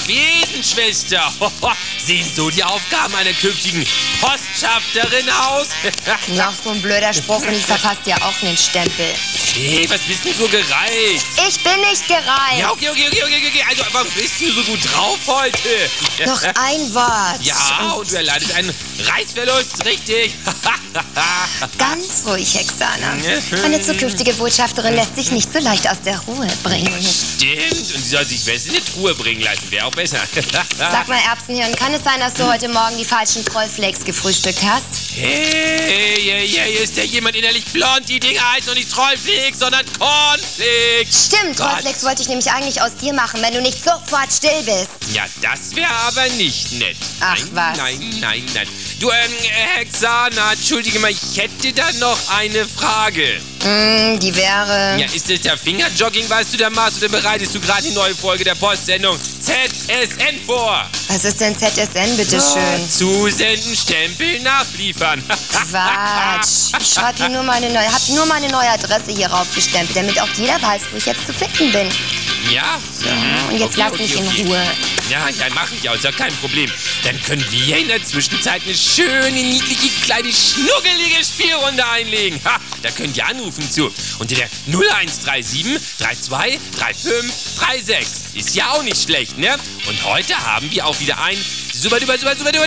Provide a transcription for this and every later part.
Besenschwester. Sehen so die Aufgaben einer künftigen Postschafterin aus? Noch so ein blöder Spruch und ich verpasst ja auch einen Stempel. Hey, was bist denn so gereizt? Ich bin nicht gereizt. Ja, okay. Also, warum bist du so gut drauf heute? Noch ein Wort. Ja, und du erleidest einen Reißverlust, richtig? Ganz ruhig, Hexana. Meine zukünftige Botschafterin lässt sich nicht so leicht aus der Ruhe bringen. Stimmt, und sie soll sich besser in die Truhe bringen lassen, wäre auch besser. Sag mal, Erbsenhirn, kann es sein, dass du heute Morgen die falschen Trollflakes gefrühstückt hast? Hey, ist ja jemand innerlich blond? Die Dinger heißen doch nicht Trollflakes, sondern Cornflakes. Stimmt, Trollflakes wollte ich nämlich eigentlich aus dir machen, wenn du nicht sofort still bist. Ja, das wäre aber nicht nett. Ach, was? Nein. Du, Hexana, entschuldige mal, ich hätte da noch eine Frage. Die wäre... Ja, ist das der Fingerjogging, was du da machst, oder bereitest du gerade die neue Folge der Postsendung ZSN vor? Was ist denn ZSN, bitteschön? Zusenden, Stempel, nachliefern. Quatsch. Ich hab nur meine neue Adresse hier raufgestempelt, damit auch jeder weiß, wo ich jetzt zu finden bin. Ja? Und jetzt lass mich in Ruhe. Ja, mach ich auch, ist ja kein Problem. Dann können wir in der Zwischenzeit eine schöne, niedliche, kleine, schnuckelige Spielrunde einlegen. Ha, da könnt ihr anrufen zu. Unter der 0137 32 35 36. Ist ja auch nicht schlecht, ne? Und heute haben wir auch wieder einen Superpreis.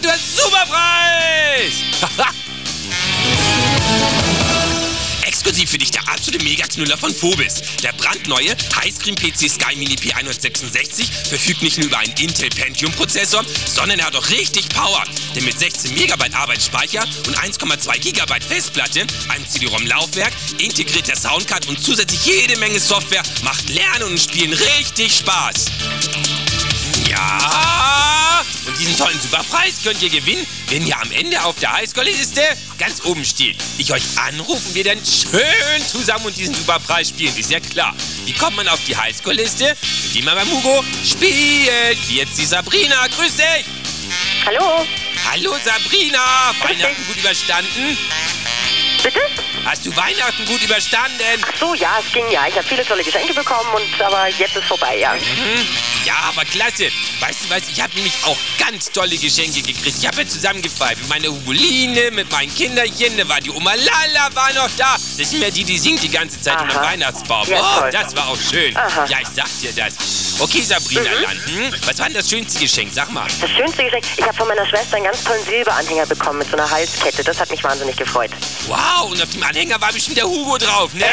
Exklusiv für dich der absolute Mega-Knüller von Phobis. Der brandneue Highscreen-PC Sky Mini P166 verfügt nicht nur über einen Intel Pentium-Prozessor, sondern er hat auch richtig Power. Denn mit 16 MB Arbeitsspeicher und 1,2 GB Festplatte, einem CD-ROM-Laufwerk, integrierter Soundcard und zusätzlich jede Menge Software macht Lernen und Spielen richtig Spaß. Ja, und diesen tollen Superpreis könnt ihr gewinnen, wenn ihr am Ende auf der Highscore-Liste ganz oben steht. Ich euch anrufen, wir dann schön zusammen und diesen Superpreis spielen, ist ja klar. Wie kommt man auf die Highscore-Liste? Indem man beim Hugo spielt. Wie jetzt die Sabrina. Grüß dich! Hallo? Hallo Sabrina! Weihnachten gut überstanden? Bitte? Hast du Weihnachten gut überstanden? Ach so, ja, es ging ja. Ich habe viele tolle Geschenke bekommen, aber jetzt ist vorbei, ja. Ja, aber klasse. Weißt du was, ich habe nämlich auch ganz tolle Geschenke gekriegt. Ich habe ja zusammengefeiert mit meiner Hugoline, mit meinen Kinderchen. Da war die Oma Lala war noch da. Das sind ja die singt die ganze Zeit unter dem Weihnachtsbaum. Ja, toll. Das war auch schön. Aha. Ja, ich sag dir das. Okay, Sabrina Land, was war denn das schönste Geschenk? Sag mal. Das schönste Geschenk, ich habe von meiner Schwester einen ganz tollen Silberanhänger bekommen mit so einer Halskette. Das hat mich wahnsinnig gefreut. Wow, und auf dem Anhänger war bestimmt der Hugo drauf, ne?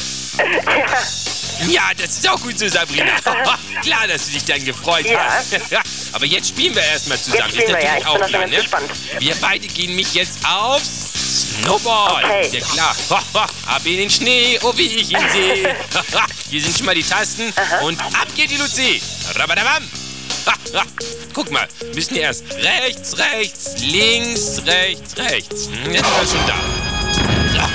Ja, das ist auch gut so, Sabrina. Klar, dass du dich dann gefreut hast. Aber jetzt spielen wir erstmal zusammen. Jetzt spielen wir, ja. Ich bin auch schon ganz ne? gespannt. Wir beide gehen mich jetzt aufs Snowboard. Okay. Ist ja klar. Ab in den Schnee, oh wie ich ihn sehe. Hier sind schon mal die Tasten. Und ab geht die Luzi. Rabadabam. Guck mal, müssen wir erst rechts, links, rechts. Jetzt sind wir schon da. So.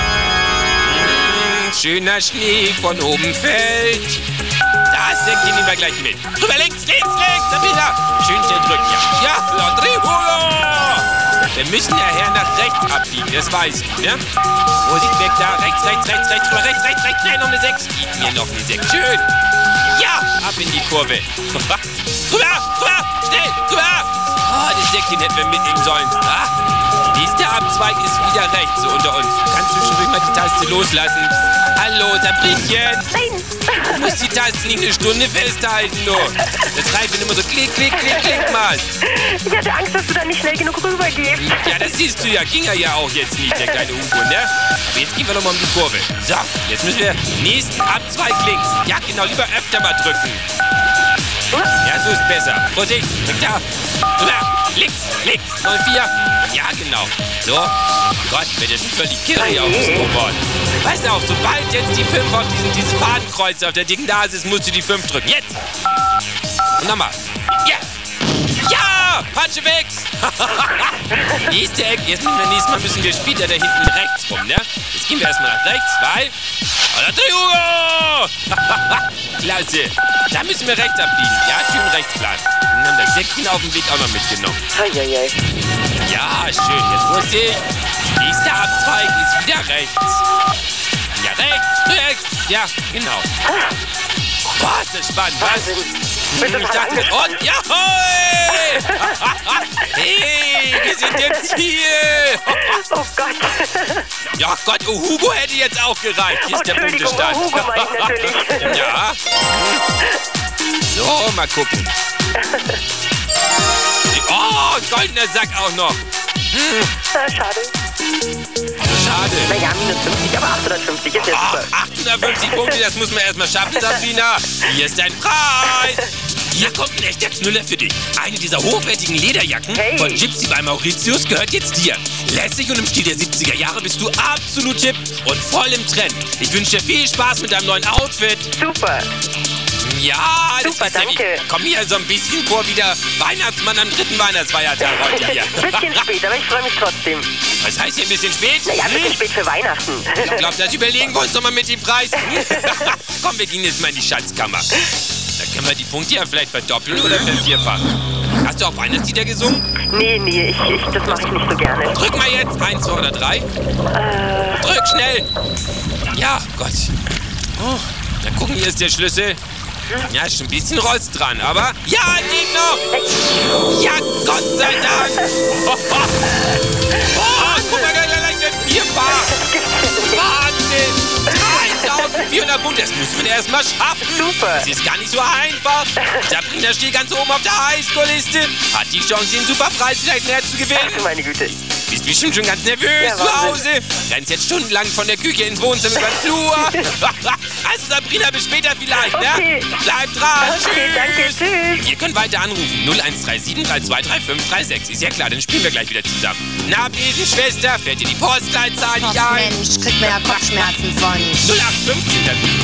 Schöner Schnee von oben fällt. Das Säckchen nehmen wir gleich mit. Rüber links, Sabrina. Schön schnell drücken, ja. Ja, Trihulo. Wir müssen nachher nach rechts abbiegen, das weiß ich, ne? Vorsicht weg da, rechts, rüber, rechts, schnell, noch eine 6. Gib mir noch eine 6, schön. Ja, ab in die Kurve. Rüber, schnell, rüber. Oh, das Säckchen hätten wir mitnehmen sollen. Nächster Abzweig ist wieder rechts, so unter uns. Du kannst zwischendurch mal die Taste loslassen. Hallo, Sabrinchen. Nein. Du musst die Taste nicht eine Stunde festhalten, du. Das reicht, wenn du immer so klick machst. Ich hatte Angst, dass du da nicht schnell genug rübergehst. Ja, das siehst du ja. Ging er ja auch jetzt nicht, der kleine Hugo, ne? Aber jetzt gehen wir nochmal um die Kurve. So, jetzt müssen wir nächsten Abzweig links. Ja, genau, lieber öfter mal drücken. Ja, so ist besser. Vorsicht, drück da. Rüber, links, 04. Ja, genau. So, Gott, wird jetzt völlig kirre hier auf dem Snowboard. Pass auf, sobald jetzt die 5 auf dieses Fadenkreuz auf der dicken Nase ist, musst du die 5 drücken. Jetzt! Und nochmal. Ja! Ja! Patsche weg! Nächste Ecke. Nächstes Mal müssen wir später da hinten rechts rum, ne? Jetzt gehen wir erstmal nach rechts, weil... Klasse. Da müssen wir rechts abbiegen. Ja, schön rechts bleiben. Und haben das Säckchen auf dem Weg auch noch mitgenommen. Ja, schön. Jetzt Vorsicht. Nächster Abzweig ist wieder rechts. Ja, rechts. Ja, genau. Boah, ist das spannend, was? Bist du Ich voll dachte, angespannt? und jawohl! Hey, wir sind im Ziel! Oh Gott. Ja Gott, Hugo hätte jetzt auch gereicht. Hier ist der Entschuldigung, Punktestand. Hugo meine ich natürlich. Ja. So, mal gucken. Oh, goldener Sack auch noch. Schade. Schade. Naja, minus 50, aber 850 ist ja super. 850 Punkte, das muss man erstmal schaffen, Sabrina. Hier ist dein Preis. Hier kommt ein echter Knüller für dich. Eine dieser hochwertigen Lederjacken Hey. von Gypsy bei Mauritius gehört jetzt dir. Lässig und im Stil der 70er Jahre bist du absolut hip und voll im Trend. Ich wünsche dir viel Spaß mit deinem neuen Outfit. Super. Ja, das Super, ist ja danke. Ich komme mir so ein bisschen vor wie der Weihnachtsmann am 3. Weihnachtsfeiertag heute hier. Ein bisschen spät, aber ich freue mich trotzdem. Was heißt hier ein bisschen spät? Naja, ein bisschen spät für Weihnachten. Ich glaube, das überlegen wir uns nochmal mit dem Preis. Komm, wir gehen jetzt mal in die Schatzkammer. Da können wir die Punkte ja vielleicht verdoppeln oder vervierfachen. Hast du auch Weihnachtslieder gesungen? Nee, das mache ich nicht so gerne. Drück mal jetzt. 1, 2 oder 3. Drück schnell. Ja, Gott. Oh, dann gucken, hier ist der Schlüssel. Ja, ist schon ein bisschen Rost dran, aber... Ja, geht noch! Ja, Gott sei Dank! Oh, guck mal, gleich eine 4 Bar! Wahnsinn! 3400 Punkte, das muss man erstmal schaffen. Super. Das ist gar nicht so einfach. Sabrina steht ganz oben auf der Highscore-Liste. Hat die Chance, den Superpreis vielleicht näher zu gewinnen. Ach du meine Güte. Bist bestimmt schon ganz nervös Ja, zu Wahnsinn. Hause. Rennst jetzt stundenlang von der Küche ins Wohnzimmer über den Flur. Also Sabrina, bis später vielleicht, Okay. ne? Bleib dran. Okay, Tschüss. danke, tschüss. Ihr könnt weiter anrufen. 0137 3235 36. Ist ja klar, dann spielen wir gleich wieder zusammen. Na, Besenschwester, fällt dir die Postleitzahl nicht Ach ein? Mensch, kriegt mir ja Kopfschmerzen von. 0815, dann